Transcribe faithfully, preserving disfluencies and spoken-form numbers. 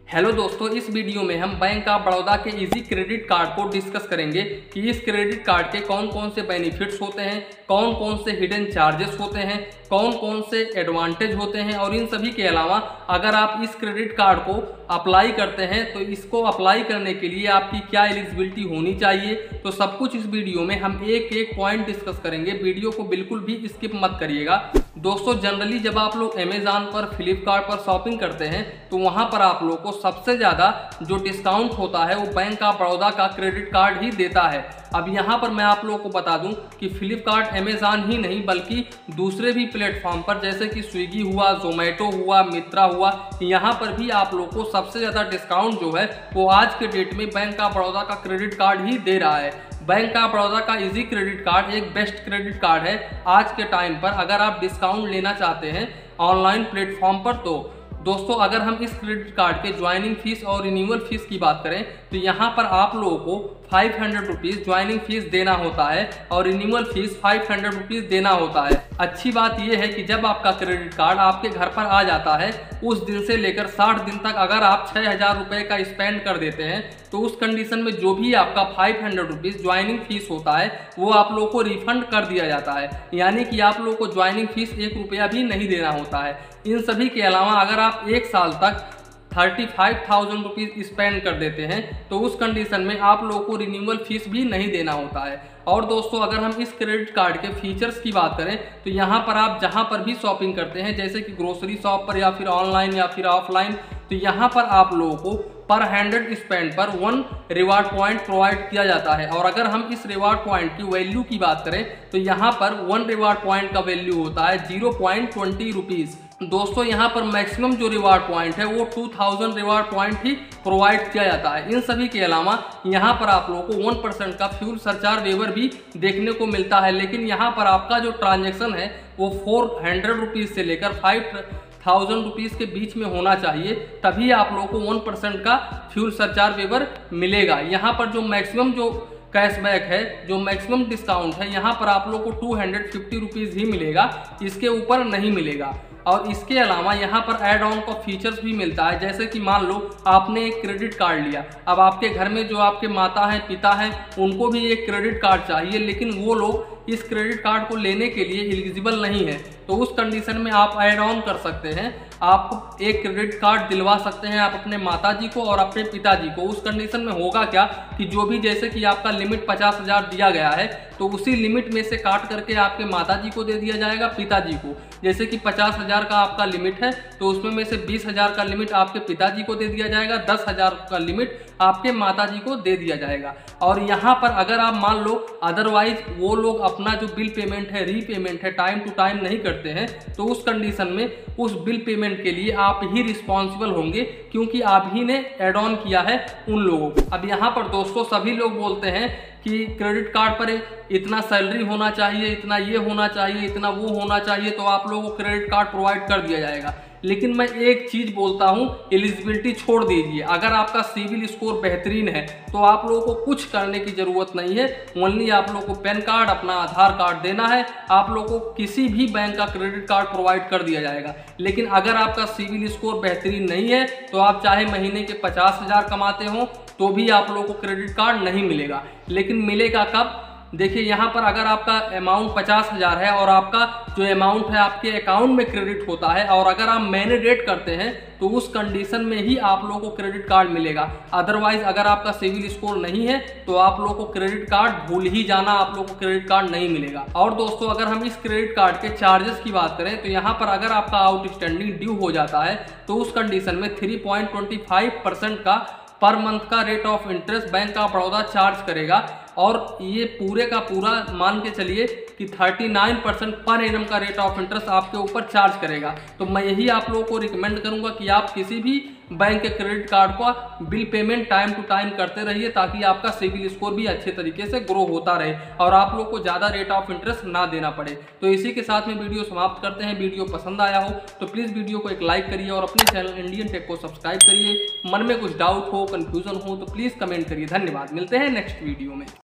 Hello दोस्तों, इस video में हम बैंक ऑफ बड़ौदा के इजी क्रेडिट कार्ड को डिस्कस करेंगे कि इस क्रेडिट कार्ड के कौन कौन से बेनिफिट्स होते हैं, कौन कौन से हिडन चार्जेस होते हैं, कौन कौन से एडवांटेज होते हैं और इन सभी के अलावा अगर आप इस क्रेडिट कार्ड को अप्लाई करते हैं तो इसको अप्लाई करने के लिए आपकी क्या एलिजिबिलिटी होनी चाहिए। तो सब कुछ इस वीडियो में हम एक एक पॉइंट डिस्कस करेंगे। वीडियो को बिल्कुल भी स्किप मत करिएगा। दोस्तों, जनरली जब आप लोग अमेजॉन पर, फ्लिपकार्ट पर शॉपिंग करते हैं तो वहां पर आप लोग को सबसे ज़्यादा जो डिस्काउंट होता है वो बैंक ऑफ बड़ौदा का क्रेडिट कार्ड ही देता है। अब यहाँ पर मैं आप लोगों को बता दूं कि फ्लिपकार्ट, अमेजॉन ही नहीं बल्कि दूसरे भी प्लेटफॉर्म पर जैसे कि स्विगी हुआ, जोमेटो हुआ, मित्रा हुआ, यहाँ पर भी आप लोगों को सबसे ज़्यादा डिस्काउंट जो है वो आज के डेट में बैंक ऑफ बड़ौदा का क्रेडिट कार्ड ही दे रहा है। बैंक ऑफ बड़ौदा का इजी क्रेडिट कार्ड एक बेस्ट क्रेडिट कार्ड है आज के टाइम पर। अगर आप डिस्काउंट लेना चाहते हैं ऑनलाइन प्लेटफॉर्म पर तो दोस्तों, अगर हम इस क्रेडिट कार्ड के ज्वाइनिंग फीस और रिन्यूअल फीस की बात करें तो यहाँ पर आप लोगों को five hundred rupees joining fees देना होता है और renewal fees five hundred rupees देना होता है। अच्छी बात यह है कि जब आपका क्रेडिट कार्ड आपके घर पर आ जाता है उस दिन से लेकर साठ दिन तक अगर आप छः हज़ार रुपये का स्पेंड कर देते हैं तो उस कंडीशन में जो भी आपका five hundred rupees joining fees होता है वो आप लोगों को रिफंड कर दिया जाता है। यानी कि आप लोगों को ज्वाइनिंग फीस एक रुपया भी नहीं देना होता है। इन सभी के अलावा अगर आप एक साल तक thirty five thousand rupees spend कर देते हैं तो उस कंडीशन में आप लोगों को रिन्यूअल फीस भी नहीं देना होता है। और दोस्तों, अगर हम इस क्रेडिट कार्ड के फीचर्स की बात करें तो यहाँ पर आप जहाँ पर भी शॉपिंग करते हैं जैसे कि ग्रोसरी शॉप पर या फिर ऑनलाइन या फिर ऑफलाइन, तो यहाँ पर आप लोगों को per hundred spend per one reward point provide किया जाता है। और अगर हम इस रिवार्ड पॉइंट की वैल्यू की बात करें तो यहाँ पर वन रिवार्ड पॉइंट का वैल्यू होता है जीरो पॉइंट ट्वेंटी रुपीज़। दोस्तों, यहाँ पर मैक्सिमम जो रिवार्ड पॉइंट है वो टू थाउजेंड रिवार्ड पॉइंट ही प्रोवाइड किया जाता है। इन सभी के अलावा यहाँ पर आप लोगों को वन परसेंट का फ्यूल सरचार्ज वेवर भी देखने को मिलता है। लेकिन यहाँ पर आपका जो ट्रांजेक्शन है वो फोर हंड्रेड रुपीज़ से लेकर फाइव थाउजेंड रुपीज़ के बीच में होना चाहिए, तभी आप लोगों को वन परसेंट का फ्यूल सरचार्ज वेवर मिलेगा। यहाँ पर जो मैक्सिमम जो कैशबैक है, जो मैक्सिमम डिस्काउंट है, यहाँ पर आप लोग को टू हंड्रेड फिफ्टी रुपीज़ ही मिलेगा, इसके ऊपर नहीं मिलेगा। और इसके अलावा यहाँ पर ऐड ऑन का फीचर्स भी मिलता है। जैसे कि मान लो आपने एक क्रेडिट कार्ड लिया, अब आपके घर में जो आपके माता हैं, पिता हैं, उनको भी एक क्रेडिट कार्ड चाहिए लेकिन वो लोग इस क्रेडिट कार्ड को लेने के लिए एलिजिबल नहीं है, तो उस कंडीशन में आप ऐड ऑन कर सकते हैं। आप एक क्रेडिट कार्ड दिलवा सकते हैं आप अपने माताजी को और अपने पिताजी को। उस कंडीशन में होगा क्या कि जो भी जैसे कि आपका लिमिट पचास हज़ार दिया गया है तो उसी लिमिट में से काट करके आपके माताजी को दे दिया जाएगा, पिताजी को। जैसे कि पचास हज़ार का आपका लिमिट है तो उसमें में से बीस हज़ार का लिमिट आपके पिताजी को दे दिया जाएगा, दस हज़ार का लिमिट आपके माताजी को दे दिया जाएगा। और यहाँ पर अगर आप मान लो अदरवाइज वो लोग अपना जो बिल पेमेंट है, रीपेमेंट है, टाइम टू टाइम नहीं करते हैं तो उस कंडीशन में उस बिल पेमेंट के लिए आप ही रिस्पॉन्सिबल होंगे क्योंकि आप ही ने एड ऑन किया है उन लोगों को। अब यहाँ पर दोस्तों सभी लोग बोलते हैं कि क्रेडिट कार्ड पर इतना सैलरी होना चाहिए, इतना ये होना चाहिए, इतना वो होना चाहिए तो आप लोगों को क्रेडिट कार्ड प्रोवाइड कर दिया जाएगा। लेकिन मैं एक चीज़ बोलता हूँ, एलिजिबिलिटी छोड़ दीजिए। अगर आपका सिविल स्कोर बेहतरीन है तो आप लोगों को कुछ करने की ज़रूरत नहीं है। ओनली आप लोगों को पैन कार्ड, अपना आधार कार्ड देना है, आप लोगों को किसी भी बैंक का क्रेडिट कार्ड प्रोवाइड कर दिया जाएगा। लेकिन अगर आपका सिविल स्कोर बेहतरीन नहीं है तो आप चाहे महीने के पचास हज़ार कमाते हो तो भी आप लोगों को क्रेडिट कार्ड नहीं मिलेगा। लेकिन मिलेगा कब? देखिए, यहाँ पर अगर आपका अमाउंट पचास हज़ार है और आपका जो अमाउंट है आपके अकाउंट में क्रेडिट होता है और अगर आप महीने डेट करते हैं तो उस कंडीशन में ही आप लोगों को क्रेडिट कार्ड मिलेगा। अदरवाइज अगर आपका सिविल स्कोर नहीं है तो आप लोगों को क्रेडिट कार्ड भूल ही जाना, आप लोगों को क्रेडिट कार्ड नहीं मिलेगा। और दोस्तों, अगर हम इस क्रेडिट कार्ड के चार्जेस की बात करें तो यहाँ पर अगर आपका आउटस्टैंडिंग ड्यू हो जाता है तो उस कंडीशन में three point twenty five percent का पर मंथ का rate of interest bank of Baroda charge करेगा। और ये पूरे का पूरा मान के चलिए कि उनतालीस परसेंट पर एनम का रेट ऑफ इंटरेस्ट आपके ऊपर चार्ज करेगा। तो मैं यही आप लोगों को रिकमेंड करूंगा कि आप किसी भी बैंक के क्रेडिट कार्ड का bill payment time to time करते रहिए ताकि आपका सिविल स्कोर भी अच्छे तरीके से ग्रो होता रहे और आप लोग को ज़्यादा रेट ऑफ इंटरेस्ट ना देना पड़े। तो इसी के साथ में वीडियो समाप्त करते हैं। वीडियो पसंद आया हो तो प्लीज़ वीडियो को एक लाइक करिए और अपने चैनल इंडियन टेक को सब्सक्राइब करिए। मन में कुछ डाउट हो, कन्फ्यूजन हो तो प्लीज़ कमेंट करिए। धन्यवाद, मिलते हैं नेक्स्ट वीडियो में।